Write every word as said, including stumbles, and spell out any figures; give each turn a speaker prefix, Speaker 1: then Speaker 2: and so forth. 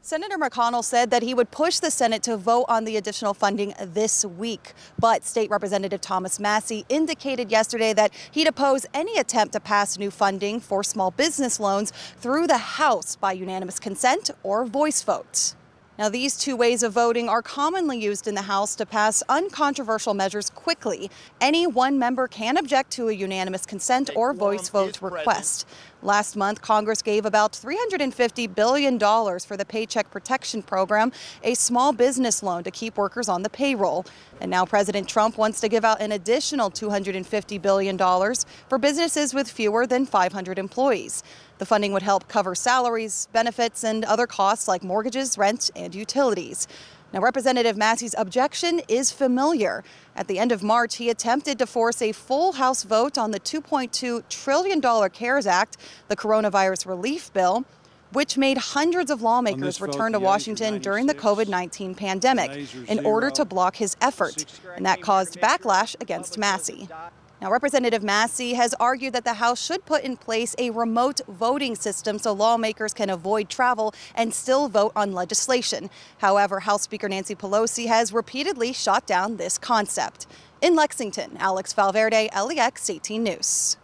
Speaker 1: Senator McConnell said that he would push the Senate to vote on the additional funding this week. But State Representative Thomas Massie indicated yesterday that he'd oppose any attempt to pass new funding for small business loans through the House by unanimous consent or voice vote. Now, these two ways of voting are commonly used in the House to pass uncontroversial measures quickly. Any one member can object to a unanimous consent or voice vote request. Last month, Congress gave about three hundred fifty billion dollars for the Paycheck Protection Program, a small business loan to keep workers on the payroll. And now President Trump wants to give out an additional two hundred fifty billion dollars for businesses with fewer than five hundred employees. The funding would help cover salaries, benefits, and other costs like mortgages, rent, and utilities. Now, Representative Massie's objection is familiar. At the end of March, he attempted to force a full House vote on the two point two trillion dollars CARES Act, the coronavirus relief bill, which made hundreds of lawmakers return to Washington during the COVID nineteen pandemic in order to block his effort, and that caused backlash against Massie. Now, Representative Massie has argued that the House should put in place a remote voting system so lawmakers can avoid travel and still vote on legislation. However, House Speaker Nancy Pelosi has repeatedly shot down this concept. In Lexington, Alex Valverde, L E X eighteen News.